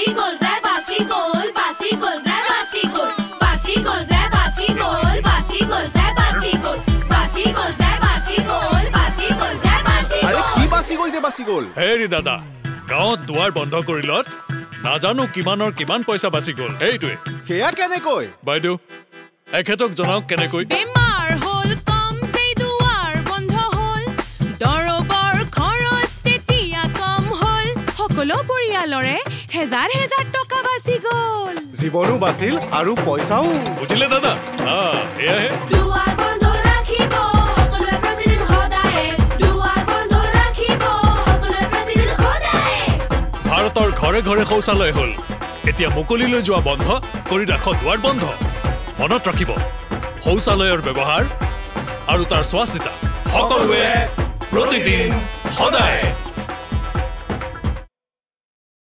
গল যায় বাসি গল বাসি গল যায় বাসি গল বাসি গল যায় বাসি গল বাসি গল যায় বাসি গল বাসি গল যায় বাসি গল বাসি গল যায় বাসি গল আরে কি বাসি গল যে বাসি গল হেৰি দাদা গাঁৱত দুৱাৰ বন্ধ কৰিলত নাজানো কিমানৰ কিমান পইচা বাচি গল এইটোৱে হেয়া কেনেকৈ বাইদেউ এখেতক জনাওক কেনেকৈ বেমাৰ হল কম সেই দুৱাৰ বন্ধ হল দৰবৰ খৰচ তেতিয়া কম হল সকলো পৰিয়ালৰে হেজাৰ হেজাৰ টকা বাচি গল জীৱনো বাছিল আৰু পইচাও বুজিলে দাদা এয়াহে দুৱাৰ বন্ধ ৰাখিব সকলোৱে প্ৰতিদিন সদায় দুৱাৰ বন্ধ ৰাখিব সকলোৱে প্ৰতিদিন সদায় ভাৰতৰ ঘৰে ঘৰে শৌচালয় হল এতিয়া মুকলিলৈ যোৱা বন্ধ কৰি ৰাখক দুৱাৰ বন্ধ মনত ৰাখিব শৌচালয়ৰ ব্যৱহাৰ আৰু তাৰ চোৱা চিতা সকলোৱে প্ৰতিদিন সদায়